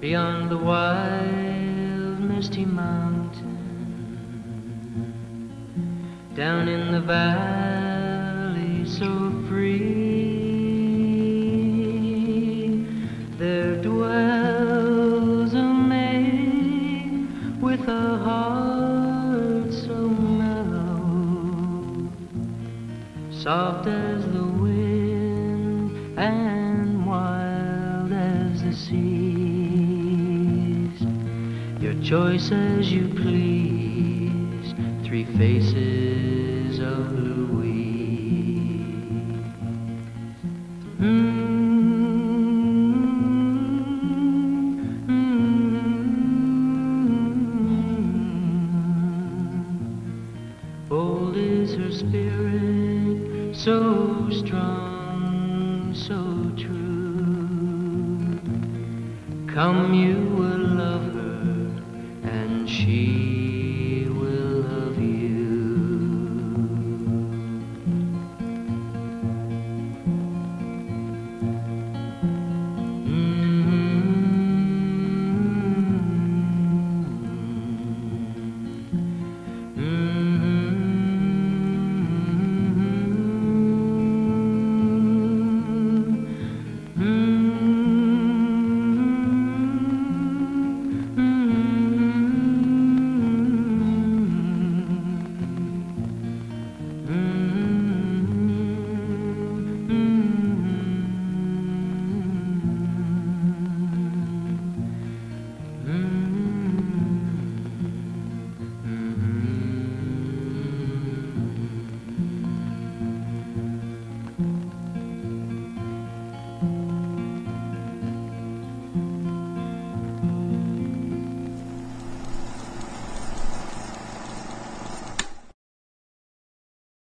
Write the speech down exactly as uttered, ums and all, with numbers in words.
beyond the wild misty mountain, down in the valley so free, there dwells a maid with a heart so mellow, soft as the wind and wild as the seas. Your choice as you please, three faces of Louise. Mm. Bold is her spirit, so strong, so true. Come, you will love her, and she